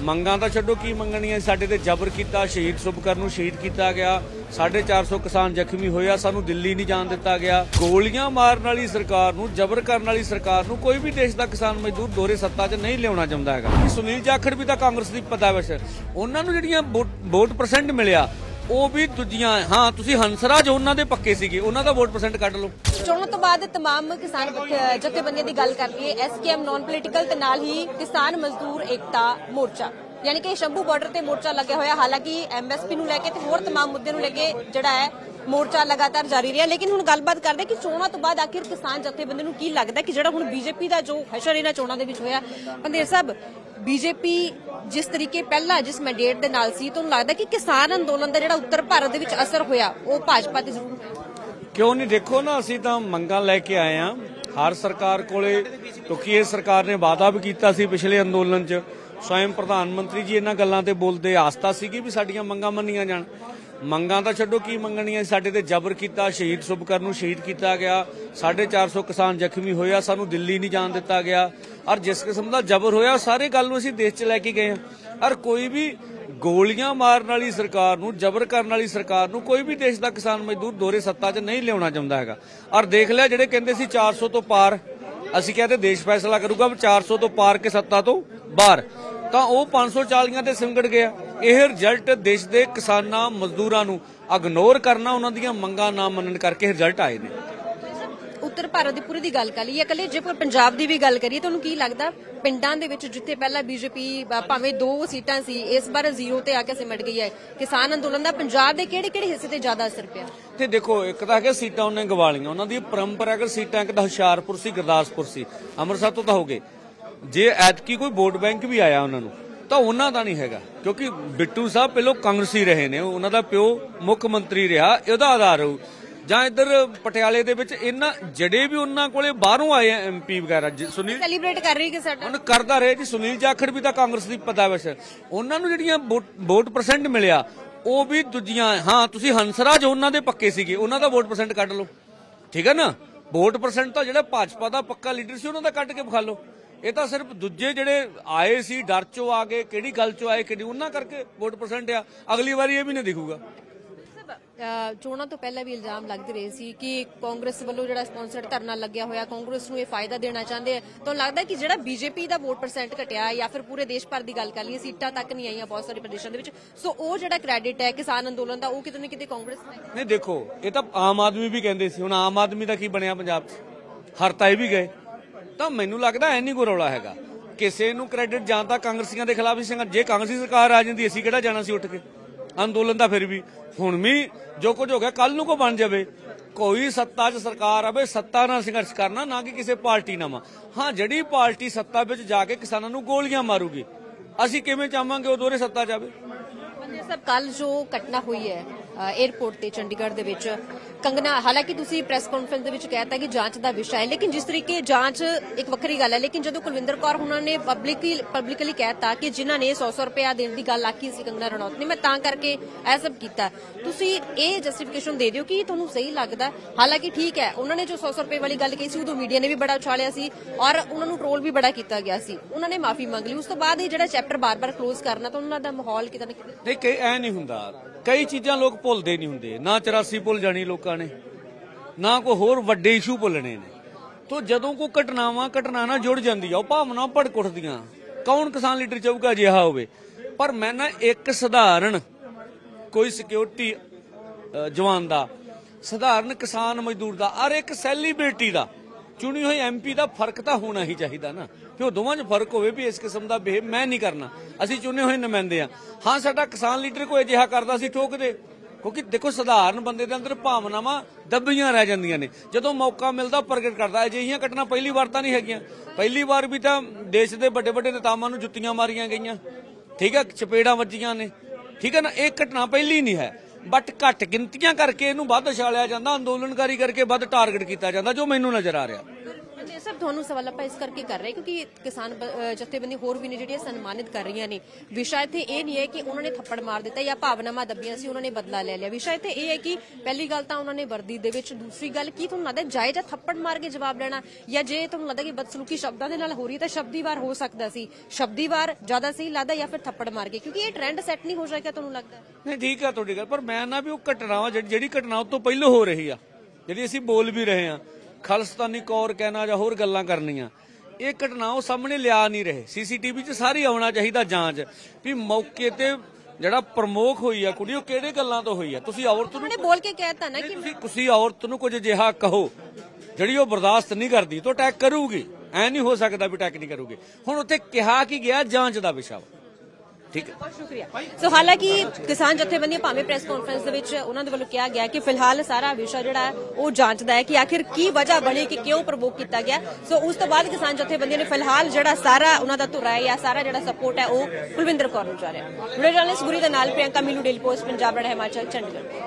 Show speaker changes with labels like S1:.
S1: ਮੰਗਾਂ ਤਾਂ ਛੱਡੋ ਕੀ ਮੰਗਣੀਆਂ। ਸਾਡੇ ਤੇ ਜ਼ਬਰ ਕੀਤਾ, ਸ਼ਹੀਦ ਸੁਭਕਰਨ ਨੂੰ ਸ਼ਹੀਦ ਕੀਤਾ ਗਿਆ, 450 ਕਿਸਾਨ ਜ਼ਖਮੀ ਹੋਇਆ, ਸਾਨੂੰ ਦਿੱਲੀ ਨਹੀਂ ਜਾਣ ਦਿੱਤਾ ਗਿਆ। ਗੋਲੀਆਂ ਮਾਰਨ ਵਾਲੀ ਸਰਕਾਰ ਨੂੰ, ਜ਼ਬਰ ਕਰਨ ਵਾਲੀ ਸਰਕਾਰ ਨੂੰ ਕੋਈ ਵੀ ਦੇਸ਼ ਦਾ ਕਿਸਾਨ ਮਜ਼ਦੂਰ ਦੋਹਰੇ ਸੱਤਾ 'ਚ ਨਹੀਂ ਲਿਆਉਣਾ ਚਾਹੁੰਦਾ ਹੈਗਾ। ਸੁਨੀਲ ਜਾਖੜ ਵੀ ਤਾਂ ਕਾਂਗਰਸ ਦੀ ਪਦਾਵਸ਼, ਉਹਨਾਂ ਨੂੰ ਜਿਹੜੀਆਂ ਵੋਟ ਪਰਸੈਂਟ ਮਿਲਿਆ ਉਹ ਵੀ ਦੂਜੀਆਂ। ਹਾਂ, ਤੁਸੀਂ ਹੰਸਰਾਜ ਉਹਨਾਂ ਦੇ ਪੱਕੇ ਸੀਗੇ, ਉਹਨਾਂ ਦਾ ਵੋਟ ਪਰਸੈਂਟ ਕੱਢ ਲਓ।
S2: ਚੋਣਾਂ ਤੋਂ ਬਾਅਦ ਤਮਾਮ ਕਿਸਾਨ ਜਥੇਬੰਦੀਆਂ ਦੀ ਗੱਲ ਕਰ ਲਈਏ, ਐਸਕੇਐਮ ਨਾਨ ਪੋਲੀਟੀਕਲ ਤੇ ਨਾਲ ਹੀ ਕਿਸਾਨ ਮਜ਼ਦੂਰ ਏਕਤਾ ਮੋਰਚਾ, ਯਾਨੀ ਕਿ ਸ਼ੰਭੂ ਬਾਰਡਰ ਤੇ ਮੋਰਚਾ ਲੱਗਿਆ ਹੋਇਆ। ਹਾਲਾਂਕਿ ਐਮਐਸਪੀ ਨੂੰ ਲੈ ਕੇ ਤੇ ਹੋਰ ਤਮਾਮ ਮੁੱਦਿਆਂ ਨੂੰ ਲੈ ਕੇ ਜਿਹੜਾ ਹੈ ਮੋਰਚਾ ਲਗਾਤਾਰ ਜਾਰੀ ਰਿਹਾ। ਲੇਕਿਨ ਹੁਣ ਗੱਲਬਾਤ ਕਰਦੇ ਕਿ ਚੋਣਾਂ ਤੋਂ ਬਾਅਦ ਆਖਿਰ ਕਿਸਾਨ ਜਥੇਬੰਦੀ ਨੂੰ ਕੀ ਲੱਗਦਾ ਕਿ ਜਿਹੜਾ ਹੁਣ ਬੀਜੇਪੀ ਦਾ ਜੋ ਹਸ਼ਰ ਇਹਨਾਂ ਚੋਣਾਂ ਦੇ ਵਿੱਚ ਹੋਇਆ। ਪੰਦੇਰ ਸਾਹਿਬ, ਬੀਜੇਪੀ ਜਿਸ ਤਰੀਕੇ ਪਹਿਲਾਂ ਜਿਸ ਮੈਂਡੇਟ ਦੇ ਨਾਲ ਸੀ, ਤੁਹਾਨੂੰ ਲੱਗਦਾ ਕਿ ਕਿਸਾਨ ਅੰਦੋਲਨ ਦਾ ਜਿਹੜਾ ਉੱਤਰ ਭਾਰਤ ਦੇ ਵਿੱਚ ਅਸਰ ਹੋਇਆ ਉਹ ਭਾਜਪਾ ਤੇ ਜ਼ਰੂਰ
S1: ਕਿਉਂ ਨਹੀਂ? ਦੇਖੋ ਨਾ, ਅਸੀਂ ਤਾਂ ਮੰਗਾਂ ਲੈ ਕੇ ਆਏ ਆ ਹਰ ਸਰਕਾਰ ਕੋਲੇ, ਕਿਉਂਕਿ ਇਹ ਸਰਕਾਰ ਨੇ ਵਾਅਦਾ ਵੀ ਕੀਤਾ ਸੀ ਪਿਛਲੇ ਅੰਦੋਲਨ 'ਚ। ਸਵੈਮ ਪ੍ਰਧਾਨ ਮੰਤਰੀ ਜੀ ਇਹਨਾਂ ਗੱਲਾਂ ਤੇ ਬੋਲਦੇ, ਆਸਤਾ ਸੀਗੀ ਵੀ ਸਾਡੀਆਂ ਮੰਗਾਂ ਮੰਨੀਆਂ ਜਾਣ। ਮੰਗਾਂ ਤਾਂ ਛੱਡੋ ਕੀ ਮੰਗਣੀਆਂ। ਸਾਡੇ ਤੇ ਜ਼ਬਰ ਕੀਤਾ, ਸ਼ਹੀਦ ਸੁਭਕਰਨ ਨੂੰ ਸ਼ਹੀਦ ਕੀਤਾ ਗਿਆ, 450 ਕਿਸਾਨ ਜ਼ਖਮੀ ਹੋਇਆ, ਸਾਨੂੰ ਦਿੱਲੀ ਨਹੀਂ ਜਾਣ ਦਿੱਤਾ ਗਿਆ। ਔਰ ਜਿਸ ਕਿਸਮ ਦਾ ਜ਼ਬਰ ਹੋਇਆ ਸਾਰੇ ਗੱਲ ਨੂੰ ਅਸੀਂ ਦੇਸ਼ 'ਚ ਲੈ ਕੇ ਗਏ ਹਾਂ। ਔਰ ਕੋਈ ਵੀ ਗੋਲੀਆਂ ਮਾਰਨ ਵਾਲੀ ਸਰਕਾਰ ਨੂੰ, ਜ਼ਬਰ ਕਰਨ ਵਾਲੀ ਸਰਕਾਰ ਨੂੰ ਕੋਈ ਵੀ ਦੇਸ਼ ਦਾ ਕਿਸਾਨ ਮਜ਼ਦੂਰ ਦੋਹਰੇ ਸੱਤਾ 'ਚ ਨਹੀਂ ਲਿਆਉਣਾ ਚਾਹੁੰਦਾ ਹੈਗਾ। ਔਰ ਦੇਖ ਲਿਆ, ਜਿਹੜੇ ਕਹਿੰਦੇ ਸੀ 400 ਤੋਂ ਪਾਰ, ਅਸੀਂ ਕਹਿੰਦੇ ਦੇਸ਼ ਫੈਸਲਾ ਕਰੂਗਾ 400 ਤੋਂ ਪਾਰ ਕੇ ਸੱਤਾ ਤੋਂ ਬਾਹਰ, ਤਾਂ ਉਹ 540 ਤੇ ਸਿਮਟ ਗਿਆ। ਇਹ ਰਿਜ਼ਲਟ ਦੇਸ਼ ਦੇ ਕਿਸਾਨਾਂ ਮਜ਼ਦੂਰਾਂ ਨੂੰ ਇਗਨੋਰ ਕਰਨਾ, ਉਹਨਾਂ ਦੀਆਂ ਮੰਗਾਂ ਨਾ ਮੰਨਣ ਕਰਕੇ ਰਿਜ਼ਲਟ ਆਏ ਨੇ।
S2: ਉੱਤਰ ਭਾਰਤ ਦੀ ਪੂਰੀ ਦੀ ਗੱਲ ਕਰ ਲਈਏ, ਇਕੱਲੇ ਜੇ ਪੰਜਾਬ ਦੀ ਵੀ ਗੱਲ ਕਰੀਏ, ਤੁਹਾਨੂੰ ਕੀ ਲੱਗਦਾ ਪਿੰਡਾਂ ਦੇ ਵਿੱਚ ਜਿੱਥੇ ਪਹਿਲਾਂ ਬੀਜੇਪੀ ਭਾਵੇਂ 2 ਸੀਟਾਂ ਸੀ, ਇਸ ਵਾਰ 0 ਤੇ ਆ ਕੇ ਸਿਮਟ ਗਈ ਹੈ, ਕਿਸਾਨ ਅੰਦੋਲਨ ਦਾ ਪੰਜਾਬ ਦੇ ਕਿਹੜੇ ਹਿੱਸੇ ਤੇ ਜ਼ਿਆਦਾ ਅਸਰ ਪਿਆ?
S1: ਤੇ ਦੇਖੋ, ਇੱਕ ਤਾਂ ਹੈ ਸੀਟਾਂ ਉਹਨੇ ਗਵਾ ਲਈਆਂ, ਉਹਨਾਂ ਦੀ ਪਰੰਪਰਾਗਤ ਸੀਟਾਂ ਇੱਕ ਤਾਂ ਹੁਸ਼ਿਆਰਪੁਰ ਸੀ, ਗੁਰਦਾਸਪੁਰ ਸੀ, ਅੰਮ੍ਰਿਤਸਰ ਤੋਂ ਤਾਂ ਹੋ ਗਏ। ਜੇ ਐਤਕੀ ਕੋਈ ਵੋਟ ਬੈਂਕ ਵੀ ਆਇਆ ਉਹਨਾਂ ਨੂੰ, ਤਾਂ ਉਹਨਾਂ ਦਾ ਨਹੀਂ ਹੈਗਾ, ਕਿਉਂਕਿ ਬਿੱਟੂ ਸਾਹਿਬ ਪਹਿਲਾਂ ਕਾਂਗਰਸੀ ਰਹੇ ਨੇ, ਉਹਨਾਂ ਦਾ ਪਿਓ ਮੁੱਖ ਮੰਤਰੀ ਰਿਹਾ, ਇਹਦਾ ਆਧਾਰ ਹੋਊ। ਜਾਂ ਇੱਧਰ ਪਟਿਆਲੇ ਦੇ ਵਿੱਚ ਇਹਨਾਂ ਜਿਹੜੇ ਵੀ ਉਹਨਾਂ ਕੋਲੇ ਬਾਹਰੋਂ ਆਏ ਆ ਐਮਪੀ ਵਗੈਰਾ, ਸੁਨੀਲ
S2: ਸੈਲੀਬ੍ਰੇਟ ਕਰ ਰਹੀ ਕਿ ਸਾਡਾ
S1: ਉਹਨੂੰ ਕਰਦਾ ਰਹੇ ਜੀ। ਸੁਨੀਲ ਜਾਖੜ ਵੀ ਤਾਂ ਕਾਂਗਰਸ ਦੀ ਪਦਾਵਸ਼, ਉਹਨਾਂ ਨੂੰ ਜਿਹੜੀਆਂ ਵੋਟ ਪਰਸੈਂਟ ਮਿਲਿਆ ਉਹ ਵੀ ਦੂਜੀਆਂ। ਹਾਂ, ਤੁਸੀਂ ਹੰਸਰਾਜ ਉਹਨਾਂ ਦੇ ਪੱਕੇ ਸੀਗੇ, ਉਹਨਾਂ ਦਾ ਵੋਟ ਪਰਸੈਂਟ ਕੱਢ ਲਓ, ਠੀਕ ਹੈ ਨਾ। ਵੋਟ ਪਰਸੈਂਟ ਤਾਂ ਜਿਹੜਾ ਭਾਜਪਾ ਦਾ ਪੱਕਾ ਲੀਡਰ ਸੀ ਉਹਨਾਂ ਦਾ ਕੱਢ ਕੇ ਵਿਖਾ ਲਓ। ਇਹ ਤਾਂ ਸਿਰਫ ਦੂਜੇ ਜਿਹੜੇ ਆਏ ਸੀ ਡਰ ਚੋਂ ਆ ਗਏ, ਕਿਹੜੀ ਗੱਲ ਚੋਂ ਆਏ, ਕਿਹੜੀ ਉਹਨਾਂ ਕਰਕੇ ਵੋਟ ਪਰਸੈਂਟ ਆ। ਅਗਲੀ ਵਾਰੀ ਇਹ ਵੀ ਨਹੀਂ ਦਿਖੂਗਾ।
S2: ਚੋਣਾਂ ਤੋਂ ਪਹਿਲਾਂ ਵੀ ਇਲਜ਼ਾਮ ਲੱਗਦੇ ਰਹੇ ਸੀ ਕਿ ਕਾਂਗਰਸ ਵੱਲੋਂ ਜਿਹੜਾ ਸਪਾਂਸਰਡ ਧਰਨਾ ਲੱਗਿਆ ਹੋਇਆ, ਕਾਂਗਰਸ ਨੂੰ ਇਹ ਫਾਇਦਾ ਦੇਣਾ ਚਾਹੁੰਦੇ ਆ। ਤੁਹਾਨੂੰ ਲੱਗਦਾ ਕਿ ਜਿਹੜਾ ਬੀਜੇਪੀ ਦਾ ਵੋਟ ਪਰਸੈਂਟ ਘਟਿਆ, ਜਾਂ ਫਿਰ ਪੂਰੇ ਦੇਸ਼ ਭਰ ਦੀ ਗੱਲ ਕਰ ਲਈਏ, ਸੀਟਾਂ ਤੱਕ ਨਹੀਂ ਆਈਆਂ ਬਹੁਤ ਸਾਰੇ ਪ੍ਰਦੇਸ਼ਾਂ ਦੇ ਵਿੱਚ, ਸੋ ਉਹ ਜਿਹੜਾ ਕ੍ਰੈਡਿਟ ਹੈ ਕਿਸਾਨ ਅੰਦੋਲਨ ਦਾ, ਉਹ ਕਿਤੇ ਨਾ ਕਿਤੇ ਕਾਂਗਰਸ
S1: ਨਹੀਂ। ਦੇਖੋ, ਇਹ ਤਾਂ ਆਮ ਆਦਮੀ ਵੀ ਕਹਿੰਦੇ ਸੀ, ਹੁਣ ਆਮ ਆਦਮੀ ਦਾ ਕੀ ਬਣਿਆ ਪੰਜਾਬ 'ਚ? ਹਰਤਾਏ ਵੀ ਗਏ। ਤਾਂ ਮੈਨੂੰ ਲੱਗਦਾ ਐ ਨਹੀਂ ਕੋਈ ਰੌਲਾ ਹੈਗਾ ਕਿਸੇ ਨੂੰ ਕ੍ਰੈਡਿਟ ਜਾਂ ਤਾਂ ਕਾਂਗਰਸੀਆਂ ਦੇ ਖਿਲਾਫ ਹੀ। ਜੇ ਕਾਂਗਰਸੀ ਸਰਕਾਰ ਆ ਜਾਂਦੀ, ਅਸੀਂ ਕਿਹੜਾ ਜਾਣਾ ਸੀ ਉੱਠ ਕੇ ਅੰਦੋਲਨ ਦਾ? ਫਿਰ ਵੀ ਹੁਣ ਵੀ ਜੋ ਕੁਝ ਹੋ ਗਿਆ, ਕੱਲ ਨੂੰ ਕੋ ਬਣ ਜਾਵੇ, ਕੋਈ ਸੱਤਾ 'ਚ ਸਰਕਾਰ ਆਵੇ, ਸੱਤਾ ਨਾਲ ਸੰਘਰਸ਼ ਕਰਨਾ, ਨਾ ਕਿ ਕਿਸੇ ਪਾਰਟੀ ਨਾਲ। ਹਾਂ, ਜਿਹੜੀ ਪਾਰਟੀ ਸੱਤਾ ਵਿੱਚ ਜਾ ਕੇ ਕਿਸਾਨਾਂ ਨੂੰ ਗੋਲੀਆਂ ਮਾਰੂਗੀ, ਅਸੀਂ ਕਿਵੇਂ ਚਾਹਾਂਗੇ ਉਹ ਦੋਹਰੇ ਸੱਤਾ ਜਾਵੇ?
S2: ਸਭ ਕੱਲ ਜੋ ਘਟਨਾ ਹੋਈ ਹੈ 에ਅਰਪੋਰਟ ਤੇ ਚੰਡੀਗੜ੍ਹ ਦੇ ਵਿੱਚ, ਕੰਗਨਾ, ਹਾਲਾਂਕਿ ਤੁਸੀਂ ਪ੍ਰੈਸ ਕਾਨਫਰੰਸ ਦੇ ਵਿੱਚ ਕਹਿਤਾ ਕਿ ਜਾਂਚ ਦਾ ਵਿਸ਼ਾ ਹੈ, ਲੇਕਿਨ ਜਿਸ ਤਰੀਕੇ ਜਾਂਚ ਇੱਕ ਵੱਖਰੀ ਗੱਲ ਹੈ, ਲੇਕਿਨ ਜਦੋਂ ਕੁਲਵਿੰਦਰ ਕੌਰ ਉਹਨਾਂ ਨੇ ਪਬਲਿਕਲੀ ਕਹਿਤਾ ਕਿ ਜਿਨ੍ਹਾਂ ਨੇ 100 ਰੁਪਇਆ ਦੇਣ ਦੀ ਗੱਲ ਆਖੀ ਸੀ ਕੰਗਨਾ ਰਣੌਤ ਨੇ, ਮੈਂ ਤਾਂ ਕਰਕੇ ਇਹ ਸਭ ਕੀਤਾ, ਤੁਸੀਂ ਇਹ ਜਸਟੀਫਿਕੇਸ਼ਨ ਦੇ ਦਿਓ ਕਿ ਤੁਹਾਨੂੰ ਸਹੀ ਲੱਗਦਾ? ਹਾਲਾਂਕਿ ਠੀਕ ਹੈ, ਉਹਨਾਂ ਨੇ ਜੋ 100 ਰੁਪਏ ਵਾਲੀ ਗੱਲ ਕਹੀ ਸੀ, ਉਦੋਂ ਮੀਡੀਆ ਨੇ ਵੀ ਬੜਾ ਉਛਾਲਿਆ ਸੀ ਔਰ ਉਹਨਾਂ ਨੂੰ ਟ੍ਰੋਲ ਵੀ ਬੜਾ ਕੀਤਾ ਗਿਆ ਸੀ, ਉਹਨਾਂ ਨੇ ਮਾਫੀ ਮੰਗ ਲਈ। ਉਸ ਤੋਂ ਬਾਅਦ ਇਹ ਜਿਹੜਾ ਚੈਪਟਰ ਬਾਰ-ਬਾਰ ਕਲੋਜ਼ ਕਰਨਾ, ਤਾਂ ਉਹਨਾਂ ਦਾ ਮਾਹੌਲ ਕਿਤੇ ਨਾ ਕਿਤੇ
S1: ਐ ਨਹੀਂ ਹੁੰਦਾ। ਕਈ ਚੀਜ਼ਾਂ ਲੋਕ ਭੁੱਲਦੇ ਨਹੀਂ ਹੁੰਦੇ, ਨਾ 84 ਭੁੱਲ ਜਾਣੀ ਲੋਕਾਂ ਨੇ, ਨਾ ਕੋਈ ਹੋਰ ਵੱਡੇ ਇਸ਼ੂ ਭੁੱਲਣੇ ਨੇ। ਤੋਂ ਜਦੋਂ ਕੋਈ ਘਟਨਾ ਨਾਲ ਜੁੜ ਜਾਂਦੀ ਆ, ਉਹ ਭਾਵਨਾ ਭੜਕ ਉੱਠਦੀਆਂ। ਕੌਣ ਕਿਸਾਨ ਲੀਡਰ ਚਾਹੂਗਾ ਅਜਿਹਾ ਹੋਵੇ? ਪਰ ਮੈਂ ਨਾ ਇੱਕ ਸਧਾਰਨ ਕੋਈ ਸਿਕਿਉਰਿਟੀ ਜਵਾਨ ਦਾ, ਸਧਾਰਨ ਕਿਸਾਨ ਮਜ਼ਦੂਰ ਦਾ, ਔਰ ਇੱਕ ਸੈਲੀਬ੍ਰਿਟੀ ਦਾ, ਚੁਣੀ ਹੋਈ ਐਮਪੀ ਦਾ ਫਰਕ ਤਾਂ ਹੋਣਾ ਹੀ ਚਾਹੀਦਾ ਨਾ, ਕਿ ਉਹ ਦੋਵਾਂ 'ਚ ਫਰਕ ਹੋਵੇ ਵੀ ਇਸ ਕਿਸਮ ਦਾ ਬਿਹੇਵ ਮੈਂ ਨਹੀਂ ਕਰਨਾ। ਅਸੀਂ ਚੁਣੇ ਹੋਏ ਨੁਮਾਇੰਦੇ ਆ। ਹਾਂ, ਸਾਡਾ ਕਿਸਾਨ ਲੀਡਰ ਕੋਈ ਅਜਿਹਾ ਕਰਦਾ ਸੀ ਠੋਕਦੇ, ਕਿਉਂਕਿ ਦੇਖੋ ਸਧਾਰਨ ਬੰਦੇ ਦੇ ਅੰਦਰ ਭਾਵਨਾਵਾਂ ਦੱਬੀਆਂ ਰਹਿ ਜਾਂਦੀਆਂ ਨੇ, ਜਦੋਂ ਮੌਕਾ ਮਿਲਦਾ ਪ੍ਰਗਟ ਕਰਦਾ। ਅਜਿਹੀਆਂ ਘਟਨਾ ਪਹਿਲੀ ਵਾਰ ਤਾਂ ਨਹੀਂ ਹੈਗੀਆਂ, ਪਹਿਲੀ ਵਾਰ ਵੀ ਤਾਂ ਦੇਸ਼ ਦੇ ਵੱਡੇ ਵੱਡੇ ਨੇਤਾਵਾਂ ਨੂੰ ਜੁੱਤੀਆਂ ਮਾਰੀਆਂ ਗਈਆਂ, ਠੀਕ ਹੈ, ਚਪੇੜਾਂ ਵੱਜੀਆਂ ਨੇ, ਠੀਕ ਹੈ ਨਾ। ਇਹ ਘਟਨਾ ਪਹਿਲੀ ਨਹੀਂ ਹੈ, ਬਟ ਘੱਟ ਗਿਣਤੀਆਂ ਕਰਕੇ ਇਹਨੂੰ ਵੱਧ ਉਛਾਲਿਆ ਜਾਂਦਾ, ਅੰਦੋਲਨਕਾਰੀ ਕਰਕੇ ਵੱਧ ਟਾਰਗੇਟ ਕੀਤਾ ਜਾਂਦਾ, ਜੋ ਮੈਨੂੰ ਨਜ਼ਰ ਆ ਰਿਹਾ।
S2: ਇਹ ਸਭ ਤੁਹਾਨੂੰ ਸਵਾਲ ਆਪਾਂ ਇਸ ਕਰਕੇ ਕਰ ਰਹੇ ਕਿਉਂਕਿ ਕਿਸਾਨ ਜਥੇਬੰਦੀ ਹੋਰ ਵੀ ਨੇ ਜਿਹੜੀਆਂ ਸਨਮਾਨਿਤ ਕਰ ਰਹੀਆਂ ਨੇ। ਵਿਸ਼ਾ ਇੱਥੇ ਇਹ ਨਹੀਂ ਹੈ ਕਿ ਉਹਨਾਂ ਨੇ ਥੱਪੜ ਮਾਰ ਦਿੱਤਾ ਜਾਂ ਭਾਵਨਾਵਾਂ ਦੱਬੀਆਂ ਸੀ ਉਹਨਾਂ ਨੇ ਬਦਲਾ ਲੈ ਲਿਆ। ਵਿਸ਼ਾ ਇੱਥੇ ਇਹ ਹੈ ਕਿ ਪਹਿਲੀ ਗੱਲ ਤਾਂ ਉਹਨਾਂ ਨੇ ਵਰਦੀ ਦੇ ਵਿੱਚ, ਦੂਸਰੀ ਗੱਲ ਕੀ ਤੁਹਾਨੂੰ ਲੱਗਦਾ ਜਾਇਜ਼ ਥੱਪੜ ਮਾਰ ਕੇ ਜਵਾਬ ਲੈਣਾ, ਜਾਂ ਜੇ ਤੁਹਾਨੂੰ ਲੱਗਦਾ ਕਿ ਬਦਸਲੂਕੀ ਸ਼ਬਦਾਂ ਦੇ ਨਾਲ ਹੋ ਰਹੀ ਹੈ ਤਾਂ ਸ਼ਬਦੀ ਵਾਰ ਹੋ ਸਕਦਾ ਸੀ, ਸ਼ਬਦੀ ਵਾਰ ਜ਼ਿਆਦਾ ਸਹੀ ਲੱਗਦਾ ਜਾਂ ਫਿਰ ਥੱਪੜ ਮਾਰ ਕੇ, ਕਿਉਂਕਿ ਇਹ ਟ੍ਰੈਂਡ ਸੈੱਟ ਨਹੀਂ ਹੋ ਜਾਏਗਾ ਤੁਹਾਨੂੰ ਲੱਗਦਾ?
S1: ਨਹੀਂ ਠੀਕ ਆ ਤੁਹਾਡੀ ਗੱਲ, ਪਰ ਮੈਂ ਨਾ ਵੀ ਉਹ ਘਟਨਾਵਾਂ ਜਿਹੜੀ ਘਟਨਾ ਉਸ ਤੋਂ ਪਹਿਲਾਂ ਹੋ ਰਹੀ ਆ, ਜਿਹੜੀ ਅਸੀਂ ਬੋਲ ਵੀ ਰਹੇ ਆ, ਖਾਲਿਸਤਾਨੀ ਕੌਰ ਕਹਿਣਾ ਜਾਂ ਹੋਰ ਗੱਲਾਂ ਕਰਨੀਆਂ, ਇਹ ਘਟਨਾ ਉਹ ਸਾਹਮਣੇ ਲਿਆ ਨਹੀਂ ਰਹੇ। ਸੀਸੀਟੀਵੀ 'ਚ ਸਾਰੀ ਆਉਣਾ ਚਾਹੀਦਾ ਜਾਂਚ ਵੀ ਮੌਕੇ ਤੇ ਜਿਹੜਾ ਪ੍ਰਮੋਖ ਹੋਈ ਆ ਕੁੜੀ ਉਹ ਕਿਹੜੇ ਗੱਲਾਂ ਤੋਂ ਹੋਈ ਆ। ਤੁਸੀਂ ਔਰਤ ਨੂੰ
S2: ਬੋਲ ਕੇ ਕਹਿਤਾ ਨਾ ਕਿ
S1: ਤੁਸੀਂ ਔਰਤ ਨੂੰ ਕੁਝ ਅਜਿਹਾ ਕਹੋ ਜਿਹੜੀ ਉਹ ਬਰਦਾਸ਼ਤ ਨਹੀਂ ਕਰਦੀ ਤਾਂ ਅਟੈਕ ਕਰੂਗੀ, ਐ ਨਹੀਂ ਹੋ ਸਕਦਾ ਵੀ ਅਟੈਕ ਨਹੀਂ ਕਰੂਗੀ। ਹੁਣ ਉੱਥੇ ਕਿਹਾ ਕੀ ਗਿਆ, ਜਾਂਚ ਦਾ ਵਿਸ਼ਾ। ਠੀਕ ਹੈ,
S2: ਬਹੁਤ ਸ਼ੁਕਰੀਆ। ਸੋ ਹਾਲਾਂਕਿ ਕਿਸਾਨ ਜਥੇਬੰਦੀਆਂ ਭਾਵੇਂ ਪ੍ਰੈਸ ਕਾਨਫਰੰਸ ਦੇ ਵਿੱਚ ਉਹਨਾਂ ਦੇ ਵੱਲੋਂ ਕਿਹਾ ਗਿਆ ਕਿ ਫਿਲਹਾਲ ਸਾਰਾ ਵਿਸ਼ਾ ਜਿਹੜਾ ਹੈ ਉਹ ਜਾਂਚਦਾ ਹੈ ਕਿ ਆਖਿਰ ਕੀ ਵਜ੍ਹਾ ਬਣੀ ਕਿ ਕਿਉਂ ਪ੍ਰਵੋਕ ਕੀਤਾ ਗਿਆ। ਸੋ ਉਸ ਤੋਂ ਬਾਅਦ ਕਿਸਾਨ ਜਥੇਬੰਦੀਆਂ ਨੇ ਫਿਲਹਾਲ ਜਿਹੜਾ ਸਾਰਾ ਉਹਨਾਂ ਦਾ ਧੁਰਾ ਹੈ ਜਾਂ ਸਾਰਾ ਜਿਹੜਾ ਸਪੋਰਟ ਹੈ ਉਹ ਕੁਲਵਿੰਦਰ ਕੌਰ ਨੂੰ ਜਾ ਰਿਹਾ। ਵੀਡੀਓ ਜਰਨਲਿਸਟ ਗੁਰੀ ਦੇ ਨਾਲ ਪ੍ਰਿਯੰਕਾ ਮੀਨੂ, ਡੇਲੀ ਪੋਸਟ, ਪੰਜਾਬ, ਹਿਮਾਚਲ, ਚੰਡੀਗੜ੍ਹ।